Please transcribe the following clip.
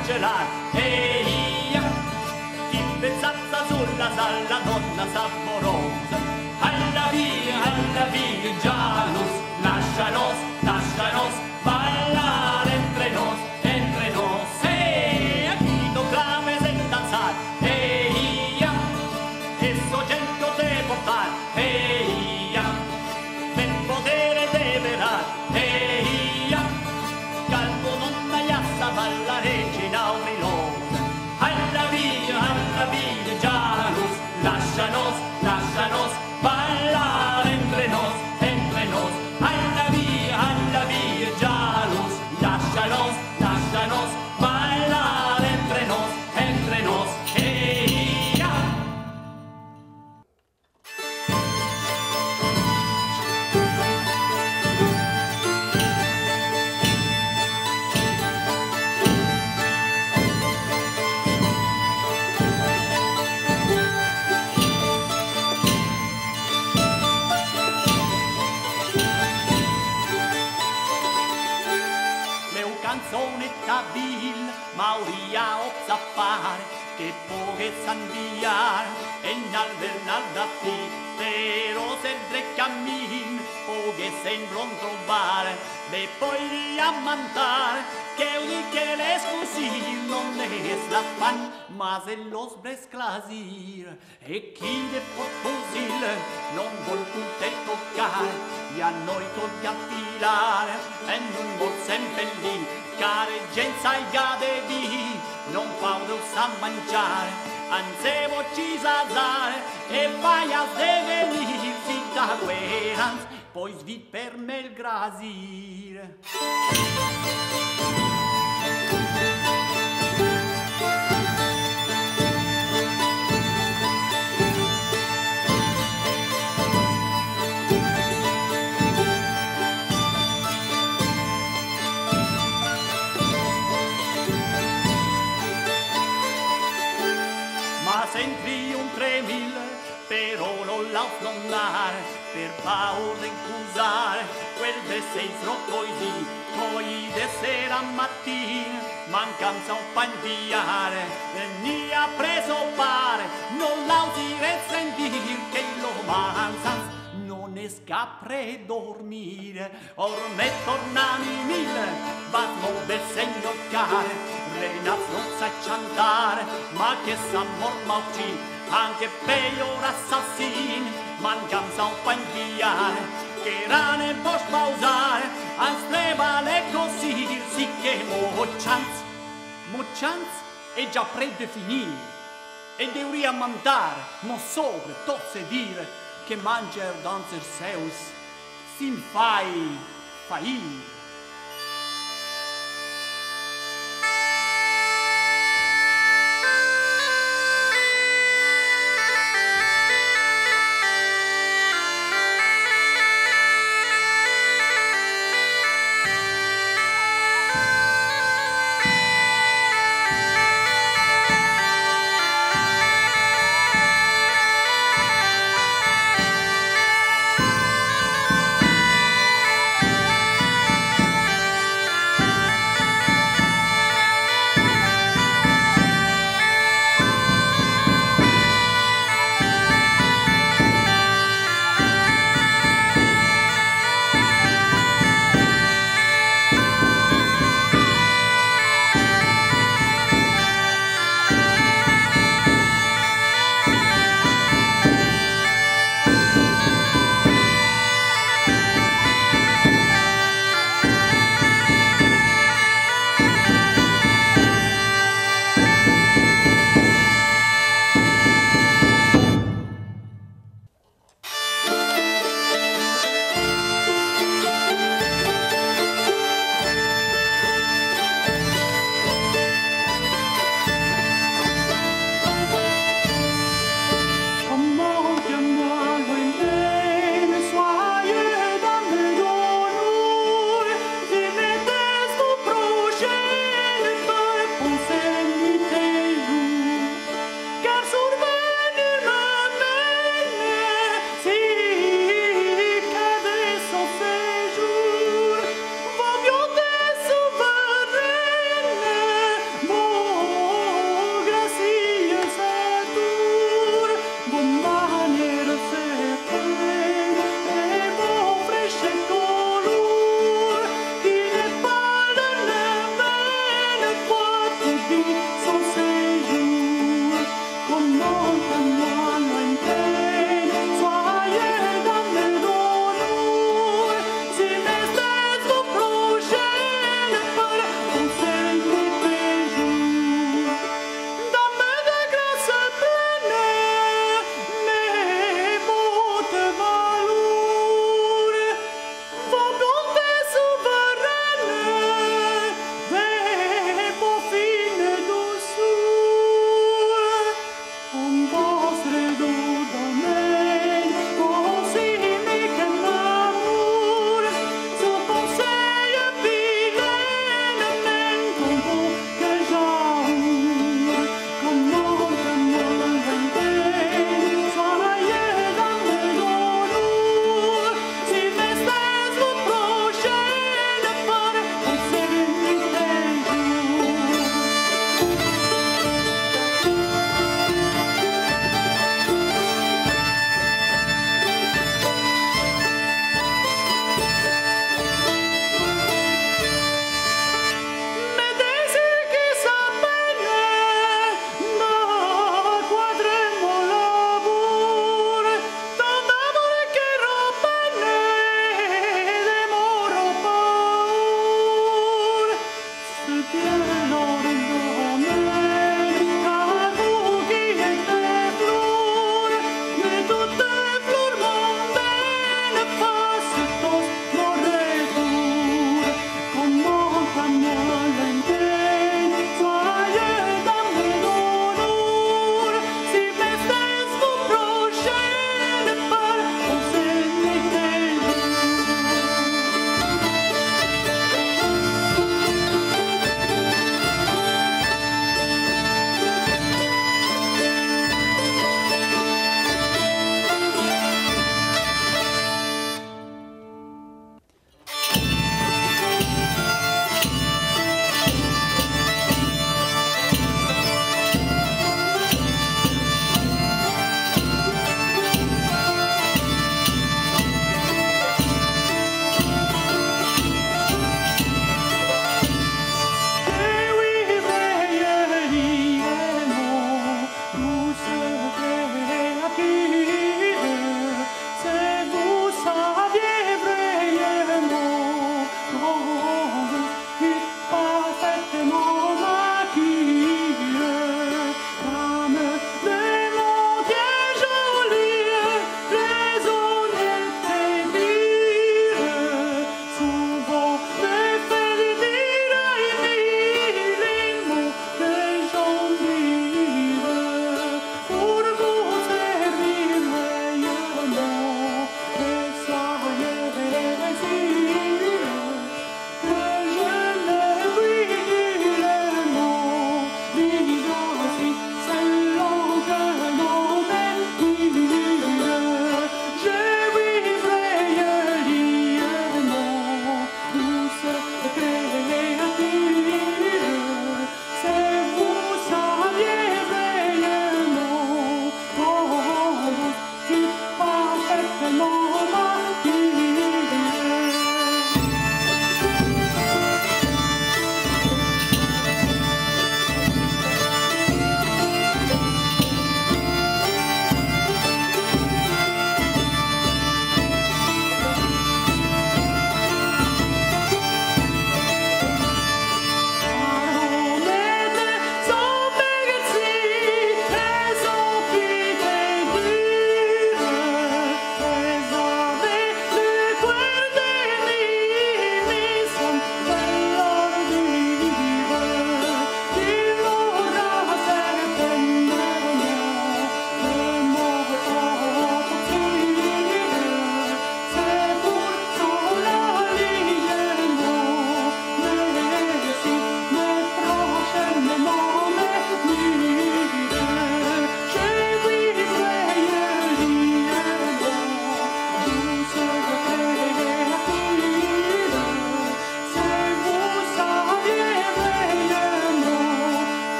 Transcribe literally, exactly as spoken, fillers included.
mangerar, e ia, chi pezzazza sulla sala donna saporosa, alla via, alla via, Janus, lascianos, lascianos, ballare entre nos, entre nos, e aquí no claves en danzar, e ia, eso gente te portar, e ia, per potere de verar, e ia, calvo non aiassa balla regina aurilosa, alla via, alla via, Janus, lascianos, lascianos, ballare entre nos, entre nos, alla via, alla via, Janus, lascianos, lascianos, ballare entre nos, entre nos, e ia. Canzonetta vil, Mauria o zappare, che poche s'anviar, e nalver nalda fi, però se tre cammin, poche sembron trovare, e poi riammantare, che uniche l'esclusir non es la fan, ma se los bresclasir, e chi de potposil, non vol punte toccare, e a noi tolti a filare, e non vol sempre lì, care genza i gade di, non paudo sa mangiare, anzevo ci s'azzare, e vai a devenirsi da guerans, poi svi per me il grasir. Sentì un tremil, però non la flondare, per paura di accusare, quel de sei sroccoisi, poi de sera a mattina, mancanza un pa' inviare, ni ha preso pare, non la usire sentir, che lo manzans non ne scapre dormire, ormai tornami mille, batmo del segno care, Renaz non sa cantare, ma che sa morma ucci, anche peor assassini, mancanza un pa' inviare, che rane può spausare, an strebale così, sì che moccianz, moccianz è già predefinito, e deuria mandare, mo sopra, tosse dire, che manger danzer seus, sin fai, fai.